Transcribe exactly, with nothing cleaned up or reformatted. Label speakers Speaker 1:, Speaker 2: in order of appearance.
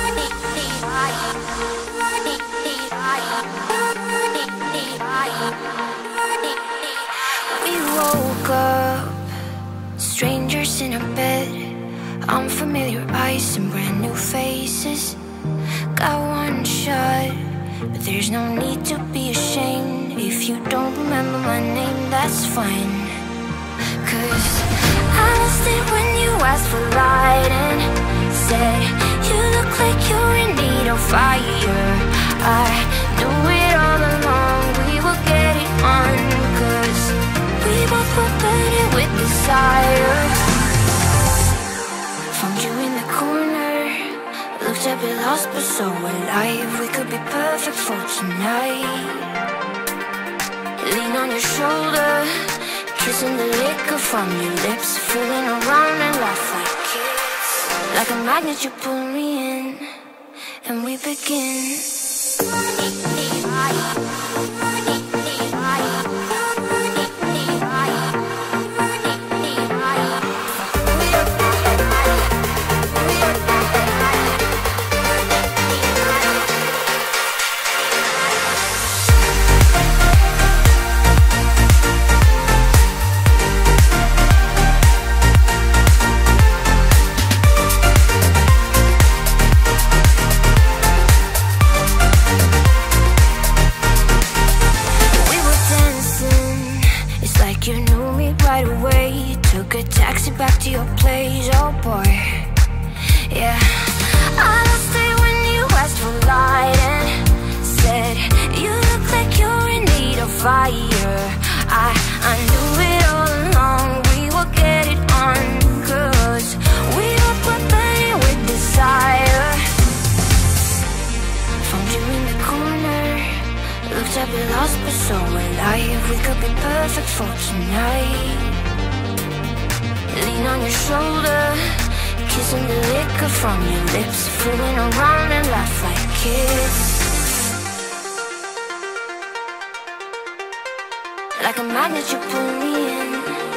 Speaker 1: We woke up, strangers in a bed, unfamiliar eyes and brand new faces. Got one shot, but there's no need to be ashamed. If you don't remember my name, that's fine. Cause I lost it when you asked for light and said you look like you're in need of fire. I knew it all along, we will get it on. Cause we both were burning with desire. Found you in the corner, looked a bit lost but so alive. We could be perfect for tonight. Lean on your shoulder, kissing the liquor from your lips, fooling around and laugh like kids. Like a magnet you pull me in, and we begin. Back to your place, oh boy. Yeah, I lost it when you asked for light and said you look like you're in need of fire. I, I knew it all along, we will get it on. Cause we both were burning with desire. Found you in the corner, looked a bit lost but so alive. We could be perfect for tonight. Lean on your shoulder, kissing the liquor from your lips, fooling around and laugh like kids. Like a magnet you pull me in.